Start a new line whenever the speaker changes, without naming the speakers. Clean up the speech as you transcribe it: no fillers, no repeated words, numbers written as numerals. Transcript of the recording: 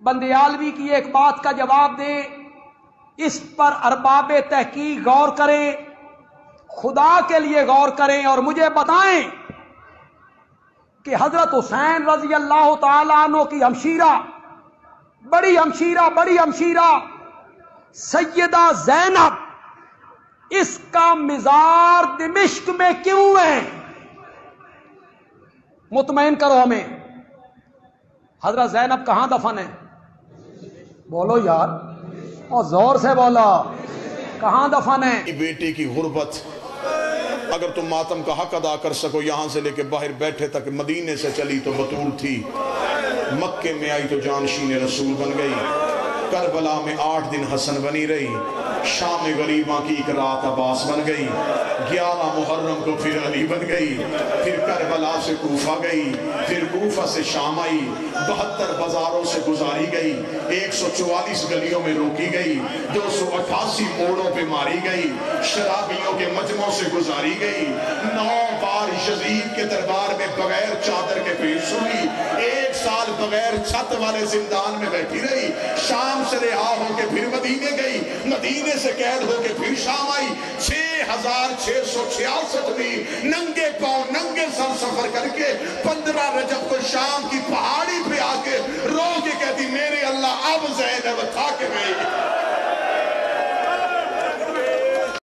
بندیالوی کی ایک بات کا جواب دیں، اس پر ارباب تحقیق غور کریں، خدا کے لیے غور کریں اور مجھے بتائیں کہ حضرت حسین رضی اللہ تعالیٰ عنہ کی ہمشیرہ، بڑی ہمشیرہ سیدہ زینب، اس کا مزار دمشق میں کیوں ہے؟ مطمئن کرو ہمیں، حضرت زینب کہاں دفن ہے؟ بولو یار، اور زور سے بولا، کہاں دفن ہے؟
بیٹی کی غربت، اگر تم ماتم کا حق ادا کر سکو، یہاں سے لے کے باہر بیٹھے تک مدینے سے چلی تو بطول تھی، مکے میں آئی تو جانشین رسول بن گئی، کربلا میں 8 دن حسن بنی رہی، شام غریباں کی ایک رات عباس بن گئی، 11 محرم کو پھر علی بن گئی، پھر کربلا سے کوفہ گئی، پھر کوفہ سے شام آئی، 72 بازاروں سے گزاری گئی، 144 گلیوں میں روکی گئی، 288 موڑوں پہ ماری گئی، شرابیوں کے مجمعوں سے گزاری گئی، 9 بار یزید کے دربار میں بغیر چادر کے پیش ہوئی، 1 سال بغیر چھت والے زندان میں بیٹھی رہی، شام سے رہا ہو کے پھر مدینے گئی، مدینے سے قید ہو کے پھر شام آئی، 6666 بھی ننگے پاؤں ننگے سر سفر کر کے 15 رجب کو شام کی پہاڑی پہ آ کے رو کے کہتی میرے اللہ اب زینب تھا کہ گئی۔